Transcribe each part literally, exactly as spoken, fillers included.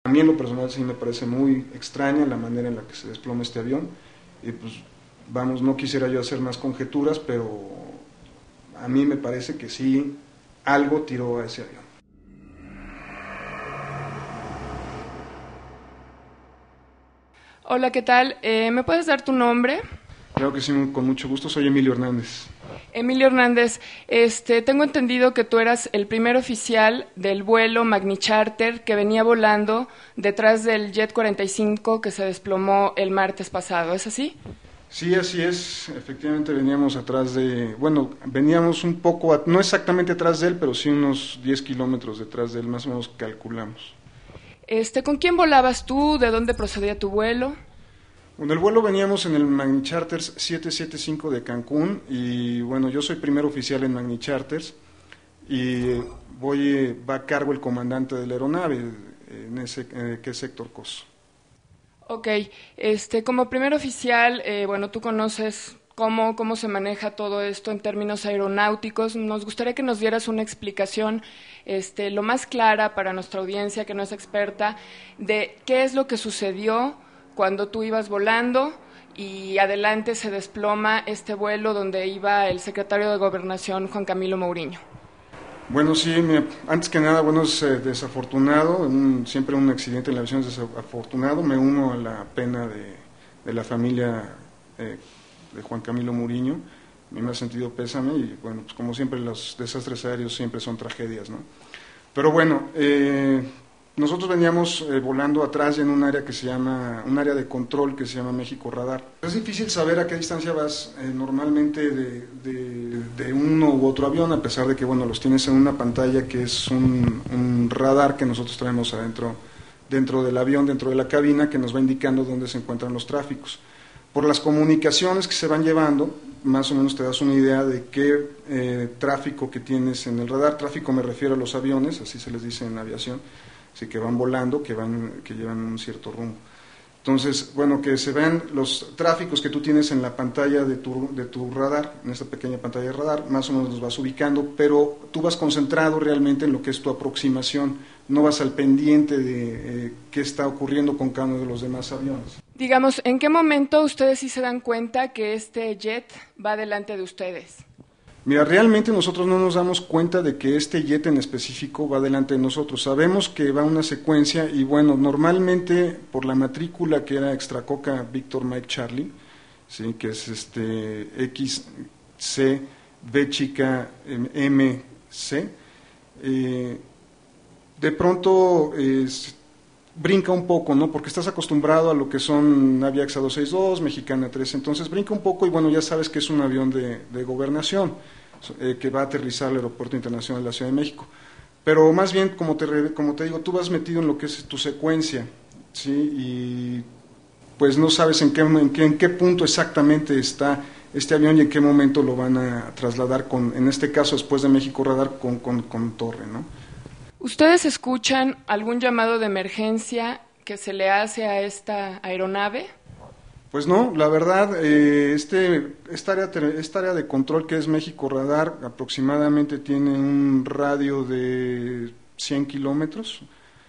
A mí en lo personal sí me parece muy extraña la manera en la que se desploma este avión y pues vamos, no quisiera yo hacer más conjeturas, pero a mí me parece que sí algo tiró a ese avión. Hola, ¿qué tal? Eh, ¿me puedes dar tu nombre? Claro que sí, con mucho gusto, soy Emilio Hernández. Emilio Hernández, este, tengo entendido que tú eras el primer oficial del vuelo Magni Charter que venía volando detrás del Jet cuarenta y cinco que se desplomó el martes pasado, ¿es así? Sí, así es, efectivamente veníamos atrás de, bueno, veníamos un poco, no exactamente atrás de él, pero sí unos diez kilómetros detrás de él, más o menos calculamos. Este, ¿con quién volabas tú? ¿De dónde procedía tu vuelo? Bueno, el vuelo veníamos en el Magni Charters setecientos setenta y cinco de Cancún y bueno, yo soy primer oficial en Magni Charters y voy, va a cargo el comandante de la aeronave, en ese, eh, que es Héctor Cos. Ok, este, como primer oficial, eh, bueno, tú conoces cómo, cómo se maneja todo esto en términos aeronáuticos. Nos gustaría que nos dieras una explicación este, lo más clara para nuestra audiencia que no es experta de qué es lo que sucedió cuando tú ibas volando y adelante se desploma este vuelo donde iba el secretario de Gobernación, Juan Camilo Mourinho. Bueno, sí, mira, antes que nada, bueno, es eh, desafortunado, un, siempre un accidente en la aviación es desafortunado, me uno a la pena de, de la familia eh, de Juan Camilo Mourinho, a mí me ha sentido pésame y bueno, pues como siempre los desastres aéreos siempre son tragedias, ¿no? Pero bueno, eh, nosotros veníamos eh, volando atrás en un área que se llama, un área de control que se llama México Radar. Es difícil saber a qué distancia vas eh, normalmente de, de, de uno u otro avión, a pesar de que bueno, los tienes en una pantalla que es un, un radar que nosotros traemos adentro, dentro del avión, dentro de la cabina, que nos va indicando dónde se encuentran los tráficos. Por las comunicaciones que se van llevando, más o menos te das una idea de qué eh, tráfico que tienes en el radar. Tráfico me refiero a los aviones, así se les dice en aviación, así que van volando, que van, que llevan un cierto rumbo. Entonces, bueno, que se vean los tráficos que tú tienes en la pantalla de tu, de tu radar, en esta pequeña pantalla de radar, más o menos los vas ubicando, pero tú vas concentrado realmente en lo que es tu aproximación, no vas al pendiente de eh, qué está ocurriendo con cada uno de los demás aviones. Digamos, ¿en qué momento ustedes sí se dan cuenta que este jet va delante de ustedes? Mira, realmente nosotros no nos damos cuenta de que este jet en específico va delante de nosotros. Sabemos que va una secuencia y bueno, normalmente por la matrícula que era Extracoca Víctor Mike Charlie, ¿sí? Que es este X C B chica M C, eh, de pronto eh, brinca un poco, ¿no? Porque estás acostumbrado a lo que son Aviaxa doscientos sesenta y dos, Mexicana tres, entonces brinca un poco y bueno, ya sabes que es un avión de, de gobernación eh, que va a aterrizar al Aeropuerto Internacional de la Ciudad de México. Pero más bien, como te, como te digo, tú vas metido en lo que es tu secuencia, ¿sí? Y pues no sabes en qué, en qué, en qué punto exactamente está este avión y en qué momento lo van a trasladar, con, en este caso después de México Radar, con, con, con torre, ¿no? ¿Ustedes escuchan algún llamado de emergencia que se le hace a esta aeronave? Pues no, la verdad, eh, este, esta, área, esta área de control que es México Radar aproximadamente tiene un radio de cien kilómetros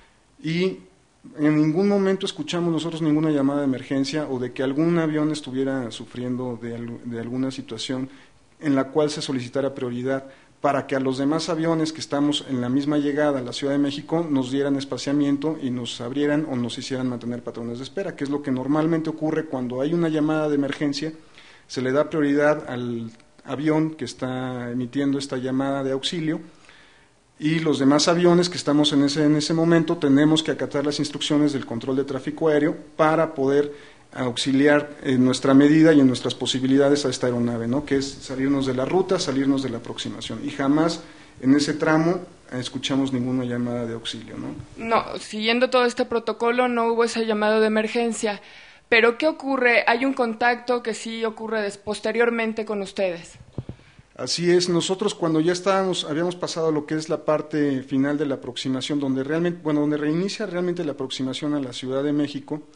y en ningún momento escuchamos nosotros ninguna llamada de emergencia o de que algún avión estuviera sufriendo de, de alguna situación en la cual se solicitara prioridad para que a los demás aviones que estamos en la misma llegada a la Ciudad de México nos dieran espaciamiento y nos abrieran o nos hicieran mantener patrones de espera, que es lo que normalmente ocurre cuando hay una llamada de emergencia, se le da prioridad al avión que está emitiendo esta llamada de auxilio y los demás aviones que estamos en ese, en ese momento tenemos que acatar las instrucciones del control de tráfico aéreo para poder auxiliar en nuestra medida y en nuestras posibilidades a esta aeronave, ¿no? Que es salirnos de la ruta, salirnos de la aproximación y jamás en ese tramo escuchamos ninguna llamada de auxilio, ¿no? No, siguiendo todo este protocolo no hubo ese llamado de emergencia, pero ¿qué ocurre? ¿Hay un contacto que sí ocurre des- posteriormente con ustedes? Así es, nosotros cuando ya estábamos, habíamos pasado lo que es la parte final de la aproximación, donde realmente, bueno, donde reinicia realmente la aproximación a la Ciudad de México,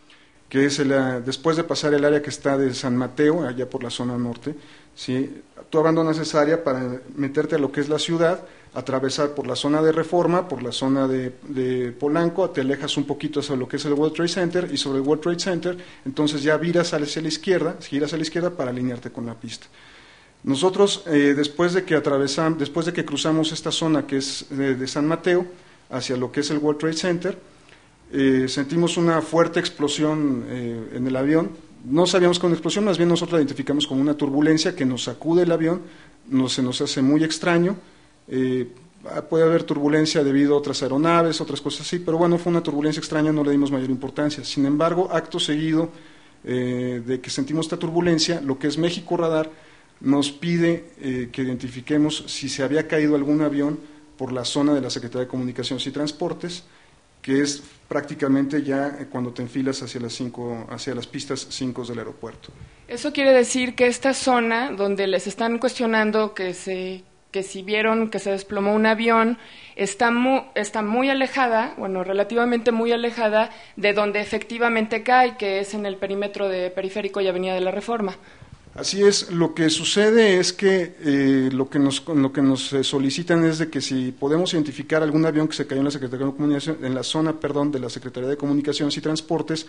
que es el, después de pasar el área que está de San Mateo, allá por la zona norte, ¿sí? Tú abandonas esa área para meterte a lo que es la ciudad, atravesar por la zona de Reforma, por la zona de, de Polanco, te alejas un poquito hacia lo que es el World Trade Center, y sobre el World Trade Center, entonces ya viras hacia la izquierda, giras a la izquierda para alinearte con la pista. Nosotros, eh, después de que atravesamos, después de que cruzamos esta zona que es de, de San Mateo, hacia lo que es el World Trade Center, eh, sentimos una fuerte explosión eh, en el avión. No sabíamos con explosión, más bien nosotros la identificamos como una turbulencia que nos sacude el avión, no, se nos hace muy extraño. Eh, puede haber turbulencia debido a otras aeronaves, otras cosas así, pero bueno, fue una turbulencia extraña, no le dimos mayor importancia. Sin embargo, acto seguido eh, de que sentimos esta turbulencia, lo que es México Radar nos pide eh, que identifiquemos si se había caído algún avión por la zona de la Secretaría de Comunicaciones y Transportes, que es prácticamente ya cuando te enfilas hacia las cinco, hacia las pistas cinco del aeropuerto. Eso quiere decir que esta zona donde les están cuestionando que se que si vieron que se desplomó un avión, está muy, está muy alejada, bueno, relativamente muy alejada de donde efectivamente cae, que es en el perímetro de Periférico y Avenida de la Reforma. Así es, lo que sucede es que eh, lo que nos, lo que nos solicitan es de que si podemos identificar algún avión que se cayó en la Secretaría de Comunicación, en la zona, perdón, de la Secretaría de Comunicaciones y Transportes,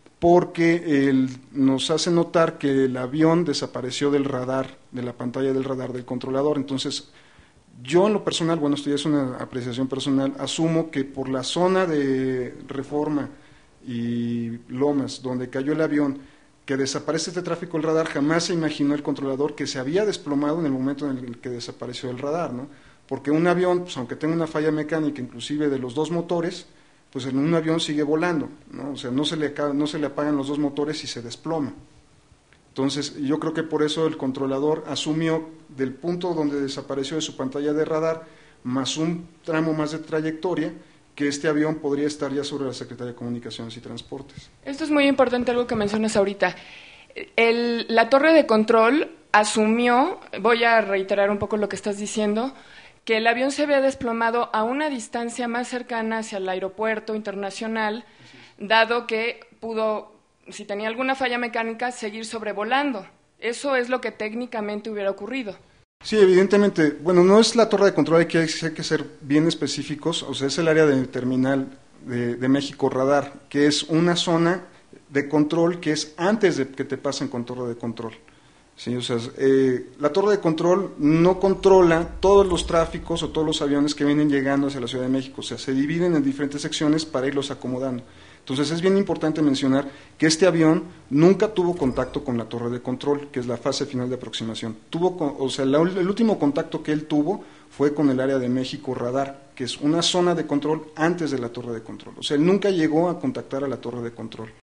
porque el, nos hace notar que el avión desapareció del radar, de la pantalla del radar del controlador. Entonces, yo en lo personal, bueno, esto ya es una apreciación personal, asumo que por la zona de Reforma y Lomas, donde cayó el avión, que desaparece este tráfico del radar, jamás se imaginó el controlador que se había desplomado en el momento en el que desapareció el radar, ¿no? Porque un avión, pues, aunque tenga una falla mecánica, inclusive de los dos motores, pues en un avión sigue volando, ¿no? O sea, no se le, no se le apagan los dos motores y se desploma. Entonces, yo creo que por eso el controlador asumió del punto donde desapareció de su pantalla de radar, más un tramo más de trayectoria, que este avión podría estar ya sobre la Secretaría de Comunicaciones y Transportes. Esto es muy importante, algo que mencionas ahorita. El, la torre de control asumió, voy a reiterar un poco lo que estás diciendo, que el avión se había desplomado a una distancia más cercana hacia el aeropuerto internacional, dado que pudo, si tenía alguna falla mecánica, seguir sobrevolando. Eso es lo que técnicamente hubiera ocurrido. Sí, evidentemente. Bueno, no es la torre de control, hay que, hay que ser bien específicos. O sea, es el área del terminal de, de México Radar, que es una zona de control que es antes de que te pasen con torre de control. Sí, o sea, eh, la torre de control no controla todos los tráficos o todos los aviones que vienen llegando hacia la Ciudad de México, o sea, se dividen en diferentes secciones para irlos acomodando. Entonces es bien importante mencionar que este avión nunca tuvo contacto con la torre de control, que es la fase final de aproximación. Tuvo, con, o sea, la, el último contacto que él tuvo fue con el área de México Radar, que es una zona de control antes de la torre de control. O sea, él nunca llegó a contactar a la torre de control.